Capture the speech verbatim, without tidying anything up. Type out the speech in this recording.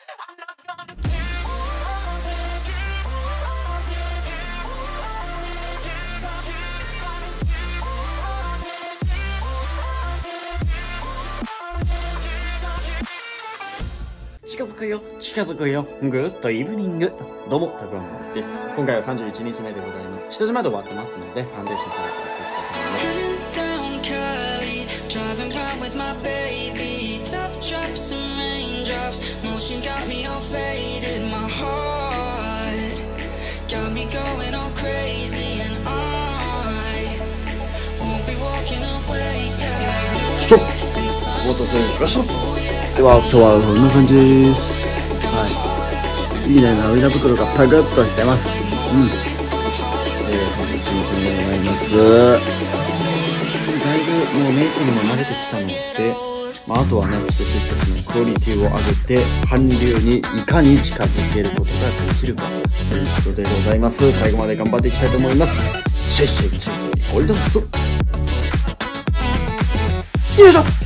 近づくよ、近づくよ、グッドイブニング。どうも、たくあんです。今回はさんじゅういちにちめでございます。下地まで終わってますので、ファンデーションからやっていきたいと思います。しょっお待たせしました。では今日はこんな感じです。はい。いいね、涙袋がパクッとしてます。うん。えー、本日いちにちめでございます。だいぶもうメイクにも慣れてきたので、まあ、あとはね、一つ一つのクオリティを上げて、韓流にいかに近づけることができるかということでございます。最後まで頑張っていきたいと思います。シェイシェイシェイゴールドンス。よいしょ。